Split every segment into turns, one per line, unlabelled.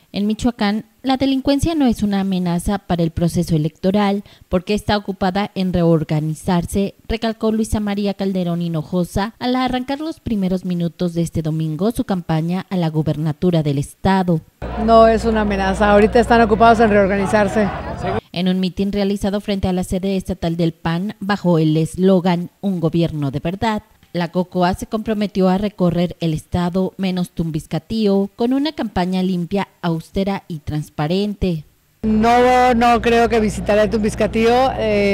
En Michoacán, la delincuencia no es una amenaza para el proceso electoral porque está ocupada en reorganizarse, recalcó Luisa María Calderón Hinojosa al arrancar los primeros minutos de este domingo su campaña a la gubernatura del estado.
No es una amenaza, ahorita están ocupados en reorganizarse.
En un mitin realizado frente a la sede estatal del PAN bajo el eslogan "Un gobierno de verdad", la COCOA se comprometió a recorrer el estado menos Tumbiscatío con una campaña limpia, austera y transparente.
No creo que visitaré Tumbiscatío,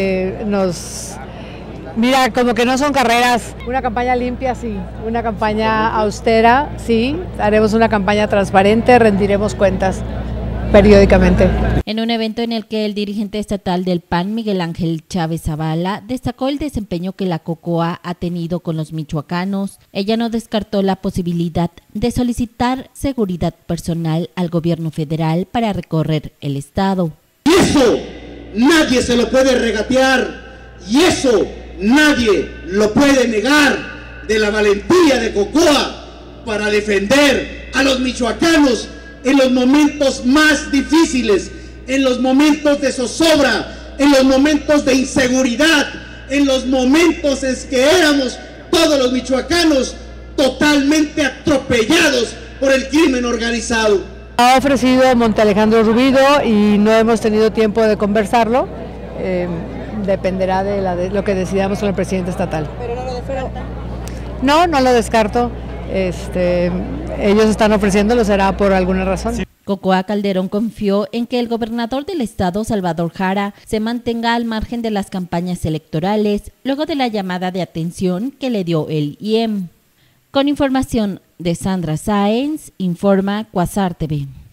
mira, como que no son carreras. Una campaña limpia, sí, una campaña austera, sí, haremos una campaña transparente, rendiremos cuentas periódicamente.
En un evento en el que el dirigente estatal del PAN, Miguel Ángel Chávez Zavala, destacó el desempeño que la COCOA ha tenido con los michoacanos, ella no descartó la posibilidad de solicitar seguridad personal al gobierno federal para recorrer el estado.
Y eso nadie se lo puede regatear, y eso nadie lo puede negar, de la valentía de COCOA para defender a los michoacanos en los momentos más difíciles, en los momentos de zozobra, en los momentos de inseguridad, en los momentos en que éramos todos los michoacanos totalmente atropellados por el crimen organizado.
Ha ofrecido Monte Alejandro Rubido y no hemos tenido tiempo de conversarlo, dependerá de lo que decidamos con el presidente estatal.
¿Pero no lo descarta?
No lo descarto. Ellos están ofreciéndolo, será por alguna razón.
COCOA Calderón confió en que el gobernador del estado, Salvador Jara, se mantenga al margen de las campañas electorales luego de la llamada de atención que le dio el IEM. Con información de Sandra Sáenz, informa Quasar TV.